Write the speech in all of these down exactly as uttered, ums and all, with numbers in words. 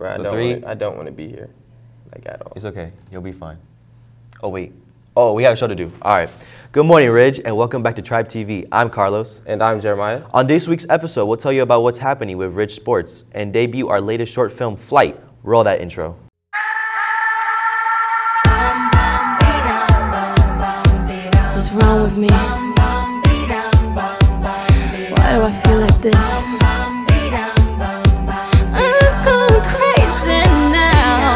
Bro, I So don't three. wanna, I don't want to be here, like at all. It's okay. You'll be fine. Oh, wait. Oh, we got a show to do. All right. Good morning, Ridge, and welcome back to Tribe T V. I'm Carlos. And I'm Jeremiah. On this week's episode, we'll tell you about what's happening with Ridge Sports and debut our latest short film, Flight. Roll that intro. What's wrong with me? Why do I feel like this? I'm going crazy now.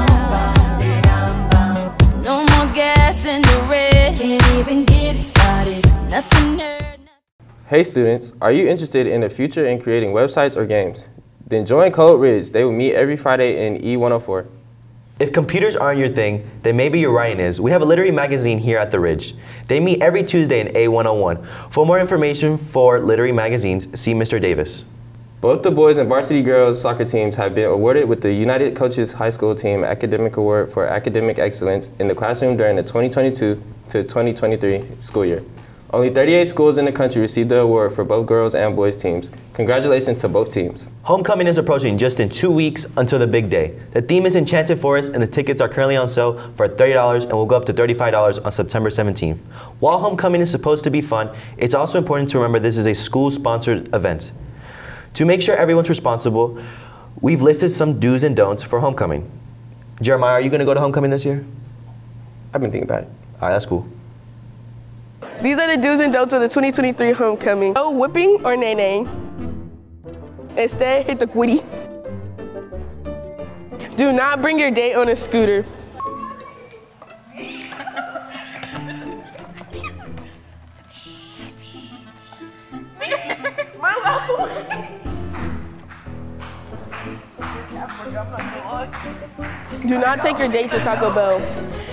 No more gas in the red. Can't even get it started. Nothing there. Hey students, are you interested in the future in creating websites or games? Then join Code Ridge. They will meet every Friday in E one oh four. If computers aren't your thing, then maybe your writing is. We have a literary magazine here at the Ridge. They meet every Tuesday in A one oh one. For more information for literary magazines, see Mister Davis. Both the boys and varsity girls soccer teams have been awarded with the United Coaches High School Team Academic Award for Academic Excellence in the classroom during the twenty twenty-two to twenty twenty-three school year. Only thirty-eight schools in the country received the award for both girls and boys teams. Congratulations to both teams. Homecoming is approaching just in two weeks until the big day. The theme is Enchanted Forest and the tickets are currently on sale for thirty dollars and will go up to thirty-five dollars on September seventeenth. While homecoming is supposed to be fun, it's also important to remember this is a school-sponsored event. To make sure everyone's responsible, we've listed some do's and don'ts for homecoming. Jeremiah, are you going to go to homecoming this year? I've been thinking about it. All right, that's cool. These are the do's and don'ts of the twenty twenty-three homecoming. No whipping or nay-nay. Instead, hit the quitty. Do not bring your date on a scooter. Do not take your date to Taco Bell.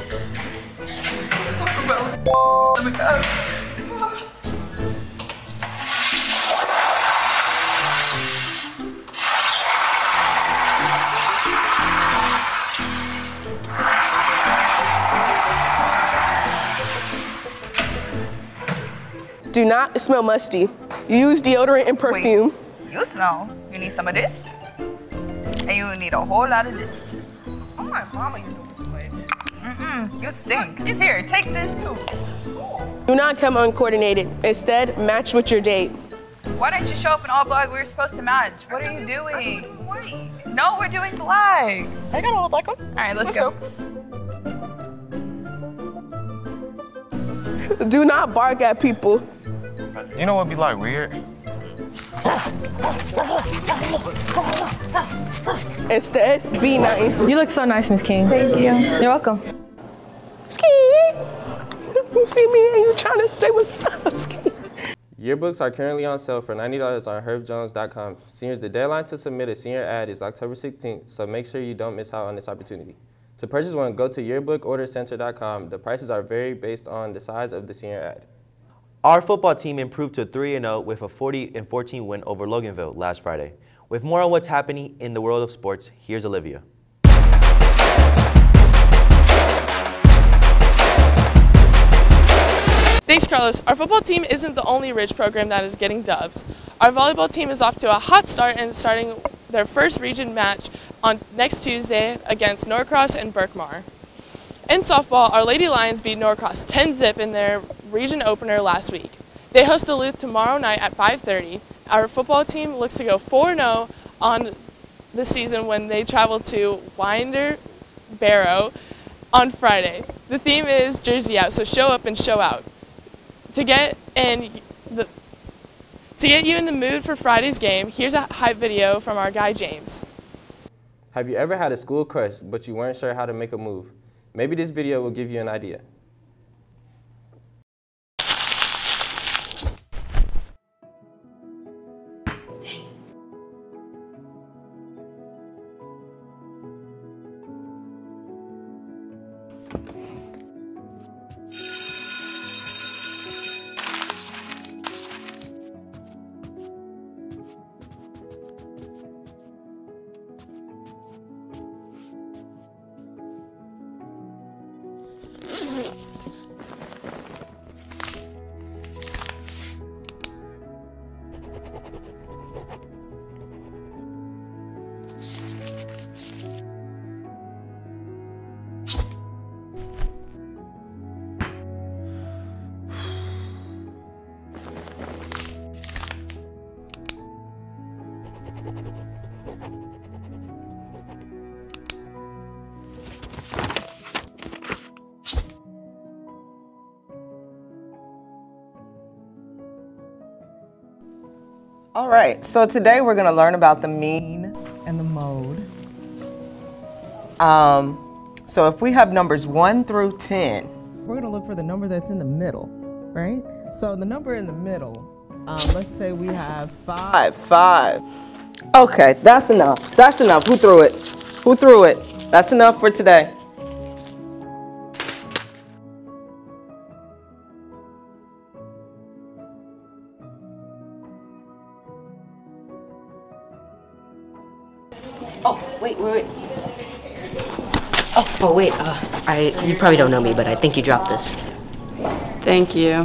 Do not smell musty. Use deodorant and perfume. Wait, you smell. You need some of this, and you need a whole lot of this. Oh my mama, you know this place. Mm-mm, you stink. Just here, take this too. Do not come uncoordinated. Instead, match with your date. Why didn't you show up in all black? We were supposed to match. What are you doing? No, we're doing black. I got all black on. All right, let's, Let's go. go. Do not bark at people. You know what'd be like weird? Instead, be nice. You look so nice, Miss King. Thank you. You're welcome. Ski. You see me and you trying to say what's up, Ski. Yearbooks are currently on sale for ninety dollars on herb jones dot com. Seniors, the deadline to submit a senior ad is October sixteenth, so make sure you don't miss out on this opportunity. To purchase one, go to yearbook order center dot com. The prices are vary based on the size of the senior ad. Our football team improved to three and oh with a forty and fourteen win over Loganville last Friday. With more on what's happening in the world of sports, here's Olivia. Thanks, Carlos. Our football team isn't the only Ridge program that is getting dubs. Our volleyball team is off to a hot start and starting their first region match on next Tuesday against Norcross and Berkmar. In softball, our Lady Lions beat Norcross ten zip in their region opener last week. They host Duluth tomorrow night at five thirty. Our football team looks to go four and oh on the season when they travel to Winder Barrow on Friday. The theme is Jersey Out, so show up and show out. To get in the to get you in the mood for Friday's game, here's a hype video from our guy James. Have you ever had a school crush, but you weren't sure how to make a move? Maybe this video will give you an idea. All right, so today we're gonna learn about the mean and the mode. Um, so if we have numbers one through ten, we're gonna look for the number that's in the middle, right? So the number in the middle, um, let's say we have five, five. Okay, that's enough, that's enough. Who threw it? Who threw it? That's enough for today. Oh, wait, wait, wait. Oh, oh, wait, uh, I, you probably don't know me, but I think you dropped this. Thank you.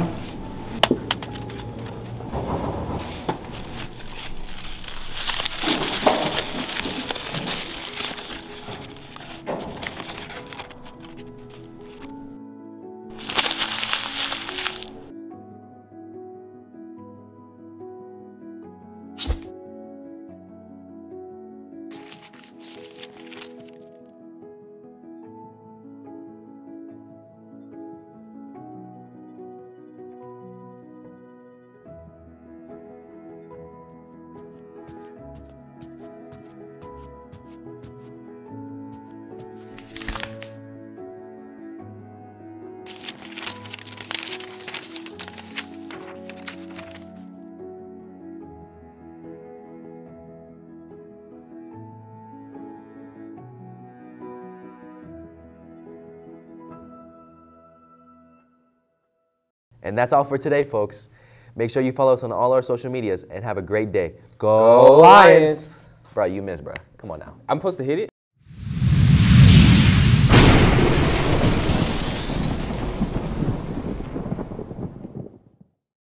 And that's all for today, folks. Make sure you follow us on all our social medias and have a great day. Go, Go Lions! Bro, you missed, bro. Come on now. I'm supposed to hit it?